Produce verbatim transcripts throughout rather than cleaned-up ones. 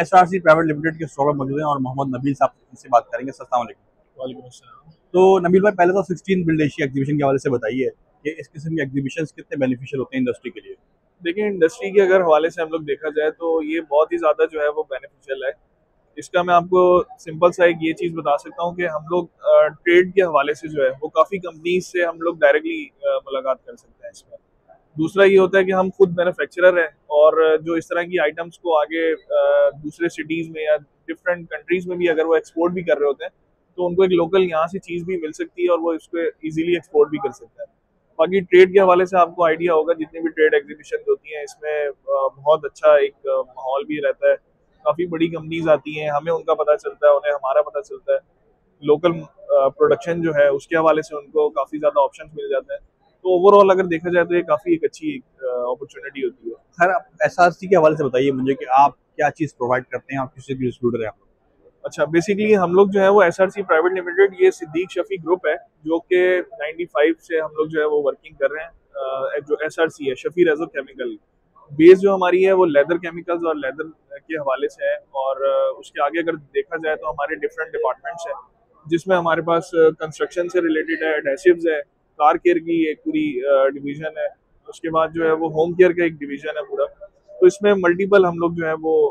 SRC private limited के stock मौजूद हैं और मोहम्मद नबील साहब से बात करेंगे। अस्सलाम वालेकुम। वालेकुम अस्सलाम। तो नबील भाई, पहले तो सिक्सटीन बिल्ड एशिया एग्जीबिशन के हवाले से बताइए कि इस किस्म के एग्जीबिशंस कितने बेनिफिशियल होते हैं इंडस्ट्री के लिए। देखिए, इंडस्ट्री के अगर हवाले से हम लोग देखा जाए तो ये बहुत ही ज़्यादा जो है वो बेनिफिशियल है। इसका मैं आपको सिंपल सा एक ये चीज़ बता सकता हूँ कि हम लोग ट्रेड के हवाले से जो है वो काफ़ी कंपनीज से हम लोग डायरेक्टली मुलाकात कर सकते हैं इसमें। दूसरा ये होता है कि हम खुद मैन्युफैक्चरर हैं और जो इस तरह की आइटम्स को आगे अ, दूसरे सिटीज़ में या डिफरेंट कंट्रीज़ में भी अगर वो एक्सपोर्ट भी कर रहे होते हैं तो उनको एक लोकल यहाँ से चीज़ भी मिल सकती है और वो इसको इजीली एक्सपोर्ट भी कर सकते हैं। बाकी ट्रेड के हवाले से आपको आइडिया होगा, जितनी भी ट्रेड एग्जीबिशन होती हैं इसमें अ, बहुत अच्छा एक अ, माहौल भी रहता है। काफ़ी बड़ी कंपनीज आती हैं, हमें उनका पता चलता है, उन्हें हमारा पता चलता है। लोकल प्रोडक्शन जो है उसके हवाले से उनको काफ़ी ज़्यादा ऑप्शंस मिल जाते हैं। तो ओवरऑल अगर देखा जाए तो ये काफ़ी एक अच्छी अपॉर्चुनिटी होती है। खैर, आप एसआरसी के हवाले से बताइए मुझे कि आप क्या चीज़ प्रोवाइड करते हैं, आप किसी भी डिस्ट्रीब्यूटर हैं आप? अच्छा, बेसिकली हम लोग जो है वो एसआरसी प्राइवेट लिमिटेड, ये सिद्दीक शफी ग्रुप है जो कि नाइन्टी फाइव से हम लोग जो है वो वर्किंग कर रहे हैं। अ, जो एसआरसी है, शफी रेजो केमिकल, बेस जो हमारी है वो लेदर केमिकल्स और लेदर के हवाले से है। और अ, उसके आगे अगर देखा जाए तो हमारे डिफरेंट डिपार्टमेंट्स हैं, जिसमें हमारे पास कंस्ट्रक्शन से रिलेटेड है, एडहेसिव्स है, कार केयर की एक पूरी डिवीजन है। उसके बाद जो है वो होम केयर का एक डिवीजन है पूरा। तो इसमें मल्टीपल हम लोग जो है वो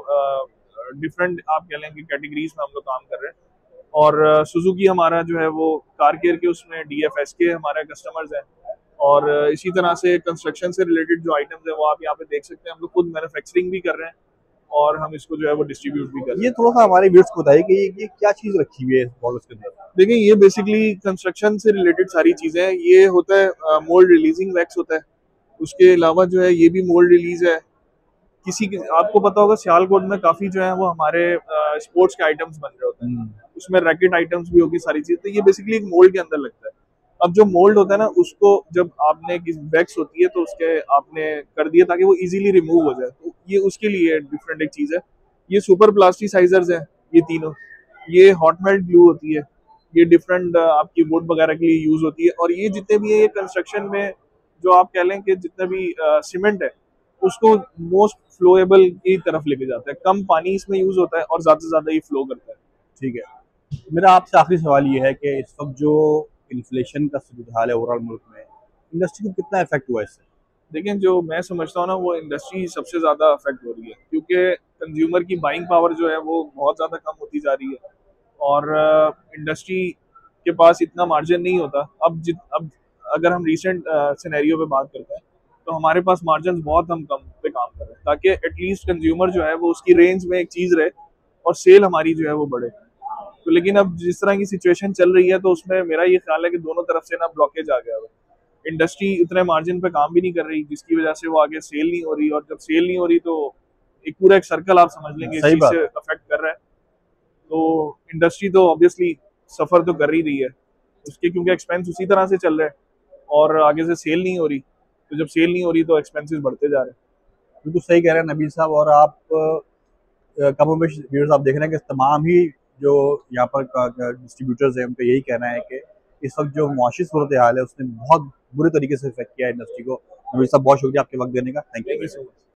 डिफरेंट आप कह लेंगे कैटेगरीज में हम लोग काम कर रहे हैं। और सुजुकी हमारा जो है वो कार केयर के उसमें डी एफ एस के हमारे कस्टमर्स हैं। और अ, इसी तरह से कंस्ट्रक्शन से रिलेटेड जो आइटम्स हैं वो आप यहाँ पे देख सकते हैं, हम लोग खुद मैन्युफैक्चरिंग भी कर रहे हैं और हम इसको जो है वो डिस्ट्रीब्यूट भी कर रहे ये हैं। थोड़ा सा हमारे व्यूअर्स को बताइए कि ये, ये क्या चीज़ रखी हुई है इस बॉक्स के अंदर। देखिए, ये बेसिकली कंस्ट्रक्शन से रिलेटेड सारी चीज़ें हैं। ये होता है मोल्ड रिलीजिंग वैक्स होता है। उसके अलावा जो है ये भी मोल्ड रिलीज है। किसी की आपको पता होगा सियालकोट में काफी जो है वो हमारे स्पोर्ट्स के आइटम्स बन रहे होते हैं। हम्म। उसमें रैकेट आइटम्स भी होगी, सारी चीज। तो ये बेसिकली एक मोल्ड के अंदर लगता है। अब जो मोल्ड होता है ना, उसको जब आपने वैक्स होती है तो उसके आपने कर दिया ताकि वो इजीली रिमूव हो जाए, तो ये उसके लिए डिफरेंट एक चीज है। ये सुपर प्लास्टिसाइजर्स हैं, ये तीनों। ये हॉट मेल्ट ग्लू होती है। ये डिफरेंट आपकी वुड वगैरह के लिए यूज होती है। और ये जितने भी है ये कंस्ट्रक्शन में जो आप कह लें कि जितना भी सीमेंट है उसको मोस्ट फ्लोएबल की तरफ लेके जाता है। कम पानी इसमें यूज होता है और ज्यादा से ज्यादा ये फ्लो करता है। ठीक है। मेरा आपसे आखिरी सवाल ये है कि इस वक्त जो इन्फ्लेशन का सूरत हाल है ओवरऑल मुल्क में, इंडस्ट्री को कितना इफेक्ट हुआ है इससे? लेकिन जो मैं समझता हूँ ना, वो इंडस्ट्री सबसे ज्यादा अफेक्ट हो रही है, क्योंकि कंज्यूमर की बाइंग पावर जो है वो बहुत ज्यादा कम होती जा रही है। और इंडस्ट्री के पास इतना मार्जिन नहीं होता। अब जित अब अगर हम रिसेंट सिनेरियो पे बात करते हैं तो हमारे पास मार्जिन बहुत हम कम पे काम कर रहे हैं, ताकि एटलीस्ट कंज्यूमर जो है वो उसकी रेंज में एक चीज रहे और सेल हमारी जो है वो बढ़े। तो लेकिन अब जिस तरह की सिचुएशन चल रही है तो उसमें मेरा ये ख्याल है कि दोनों तरफ से ना ब्लॉकेज आ गया है। इंडस्ट्री उतने मार्जिन पे काम भी नहीं कर रही, जिसकी वजह से वो आगे सेल नहीं हो रही। और जब सेल नहीं हो रही तो एक पूरा एक सर्कल आप समझ लेंगे इस सही चीज बात से है। अफेक्ट कर रहा है। तो इंडस्ट्री तो ऑब्वियसली सफर तो कर ही रही है उसके, क्योंकि एक्सपेंस उसी तरह से चल रहे हैं और आगे से सेल नहीं हो रही। तो जब सेल नहीं हो रही तो एक्सपेंसेस बढ़ते जा रहे हैं। बिल्कुल सही कह रहे हैं नबील साहब। और आप कमोबेश व्यूअर्स आप देख रहे हैं कि तमाम ही जो यहाँ पर डिस्ट्रीब्यूटर्स हैं उनका यही कहना है कि इस वक्त जो मुआशी सूरत हाल है उसने बहुत बुरे तरीके से इफेक्ट किया है इंडस्ट्री को। नबील साहब, बहुत शुक्रिया आपके वक्त देने का। Thank thank you you. So much.